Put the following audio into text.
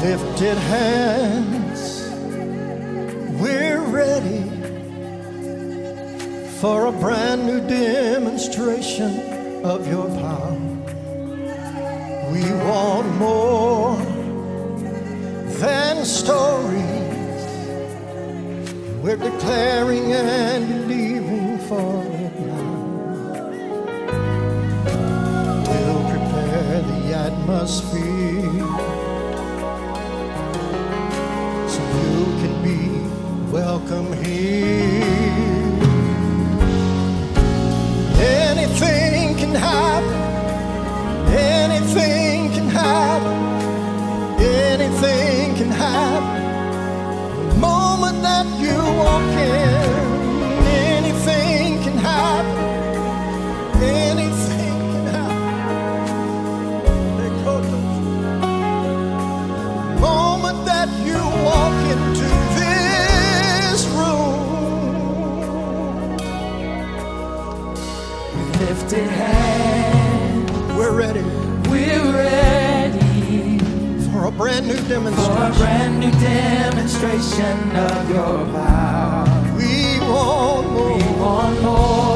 Lifted hands, we're ready for a brand new demonstration of your power. We want more than stories. We're declaring and believing for it now. We'll prepare the atmosphere so you can be welcome here. Anything can happen. Anything can happen. Anything can happen. The moment that you walk in, anything can happen. Anything can happen. The moment that you walk into this room, lifted hand, we're ready. We're ready for a brand new demonstration. For a brand new demonstration of your power. We want more. We want more